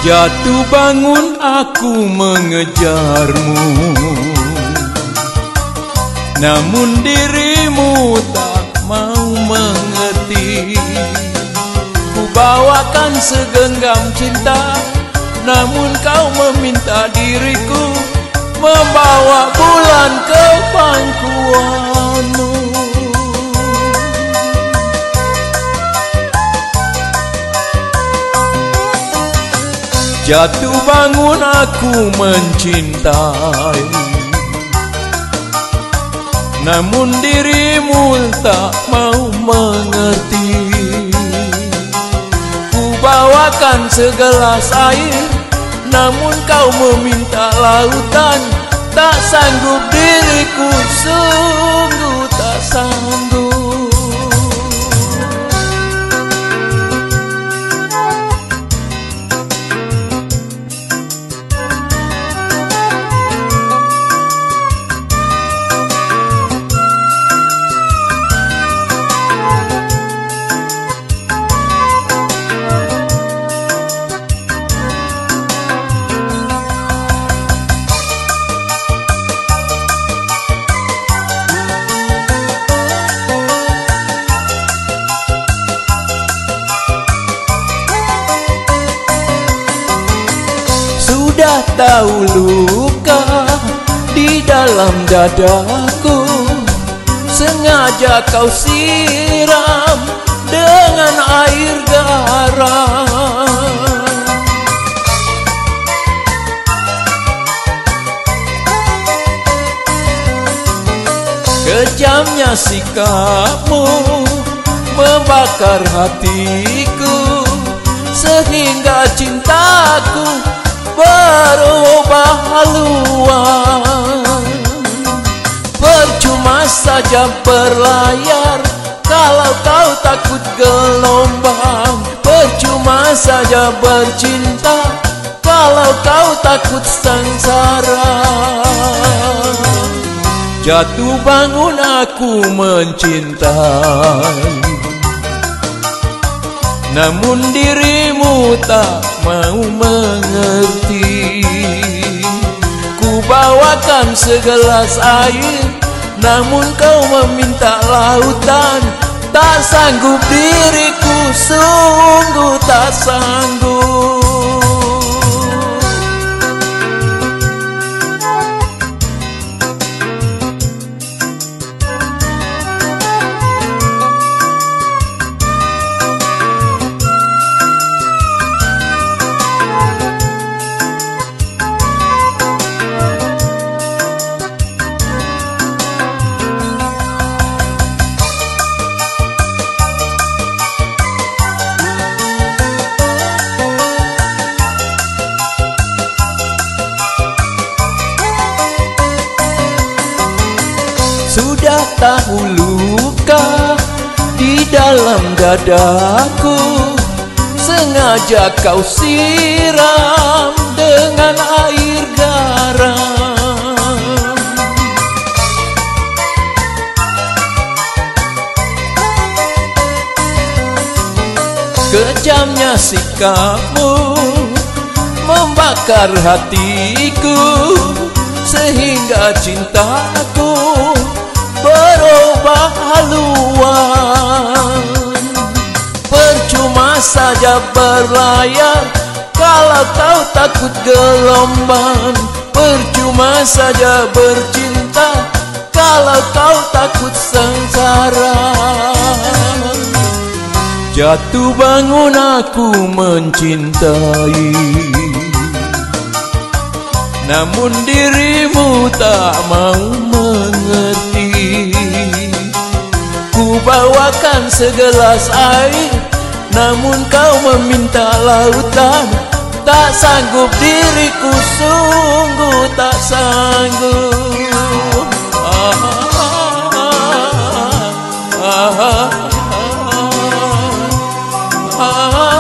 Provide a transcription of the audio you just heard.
Jatuh bangun aku mengejarmu, namun dirimu tak mau mengerti. Ku bawakan segenggam cinta, namun kau meminta diriku membawa bulan ke pangkuanmu. Jatuh bangun aku mencintai, namun dirimu tak mau mengerti. Ku bawakan segelas air, namun kau meminta lautan. Tak sanggup diriku, sungguh tak sanggup. Sudah tahu luka di dalam dadaku, sengaja kau siram dengan air garam. Kejamnya sikapmu membakar hatiku, sehingga cintaku berubah haluan. Percuma saja berlayar kalau kau takut gelombang. Percuma saja bercinta kalau kau takut sengsara. Jatuh bangun aku mencintai, namun dirimu tak mau mengerti. Ku bawakan segelas air, namun kau meminta lautan. Tak sanggup diriku, sungguh tak sanggup. Sudah tahu luka di dalam dadaku, sengaja kau siram dengan air garam. Kejamnya sikapmu membakar hatiku, sehingga cintaku berubah haluan. Percuma saja berlayar kalau kau takut gelombang. Percuma saja bercinta kalau kau takut sengsara. Jatuh bangun aku mencintai, namun dirimu tak mau mengerti. Ku bawakan segelas air, namun kau meminta lautan. Tak sanggup diriku, sungguh tak sanggup. Ah, ah, ah, ah, ah.